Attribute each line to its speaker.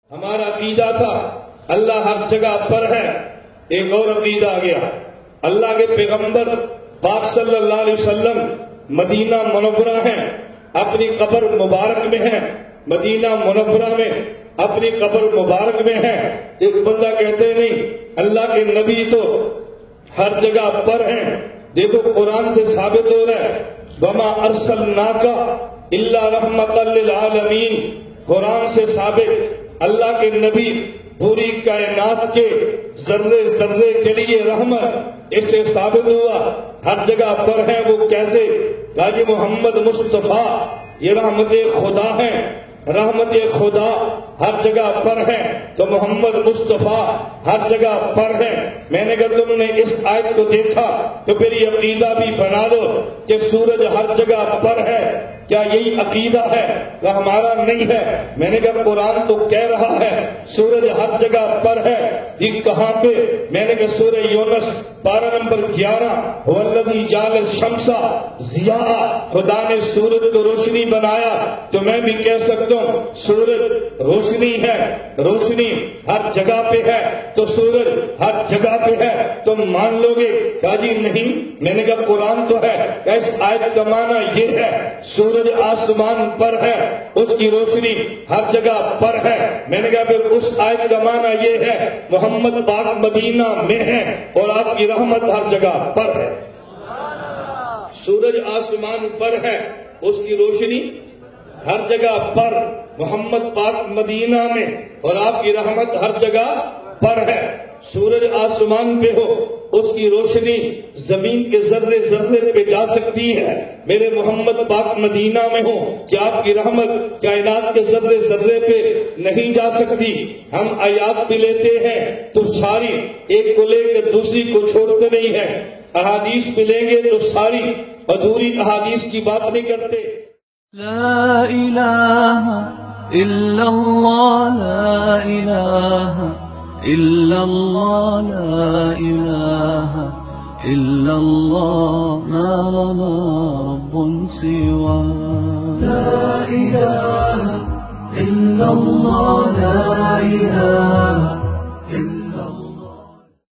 Speaker 1: ہمارا عقیدہ تھا اللہ ہر جگہ پر ہے. ایک اور عقیدہ آ گیا. اللہ کے پیغمبر پاک صلی اللہ علیہ وسلم مدینہ منورہ ہیں، اپنی قبر مبارک میں ہیں. مدینہ منورہ میں اپنی قبر مبارک میں ہیں. ایک بندہ کہتے نہیں اللہ کے نبی تو ہر جگہ پر ہیں. دیکھو قرآن سے ثابت ہو رہا ہے وَمَا أَرْسَلْنَاكَ إِلَّا رَحْمَةً لِّلْعَالَمِينَ. قرآن سے ثابت اللہ کے نبی پوری کائنات کے ذرے ذرے کے لیے رحمت. اس سے ثابت ہوا ہر جگہ پر ہیں. وہ کیسے؟ کہ محمد مصطفیٰ یہ رحمت خدا ہیں. رحمت خدا ہر جگہ پر ہے تو محمد مصطفیٰ ہر جگہ پر ہے. میں نے کہا تم نے اس آیت کو دیکھا تو پھر یہ عقیدہ بھی بنا لو کہ سورج ہر جگہ پر ہے. کیا یہی عقیدہ ہے کہ ہمارا نہیں ہے؟ میں نے کہا قرآن تو کہہ رہا ہے سورج ہر جگہ پر ہے. یہ کہاں پہ؟ میں نے کہا سورہ یونس پارہ نمبر 11 والذی جعل الشمس ضیاء. خدا نے سورج کو روشنی بنایا. تو میں بھی کہہ سکتا ہوں سورج روشنی ہے. روشنی ہر جگہ پہ ہے تو سورج ہر جگہ پہ ہے. تم مان لو گے؟ کہا جی نہیں. میں نے کہا قرآن تو ہے. اس آیت کا معنی یہ ہے سورج آسمان پر ہے، اس کی روشنی ہر جگہ پر ہے. میں نے کہا پھر اس آیت کا معنی یہ ہے محمد پاک مدینہ میں ہے اور آپ کی رحمت ہر جگہ پر ہے. سورج آسمان پر ہے، اس کی روشنی ہر جگہ پر. محمد پاک مدینہ میں اور آپ کی رحمت ہر جگہ پر ہے. سورج آسمان پہ ہو اس کی روشنی زمین کے ذرے ذرے پہ جا سکتی ہے. میرے محمد پاک مدینہ میں ہو کہ آپ کی رحمت کائنات کے ذرے ذرے پہ نہیں جا سکتی. ہم آیات بھی لیتے ہیں تو ساری ایک کو لے کے دوسری کو چھوڑتے نہیں ہیں. احادیث بھی لیں گے تو ساری ادھوری احادیث کی بات نہیں کرتے.
Speaker 2: لا الہ الا اللہ لا الہ إلا الله لا إله إلا الله ما لنا رب سواه. لا إله إلا الله لا إله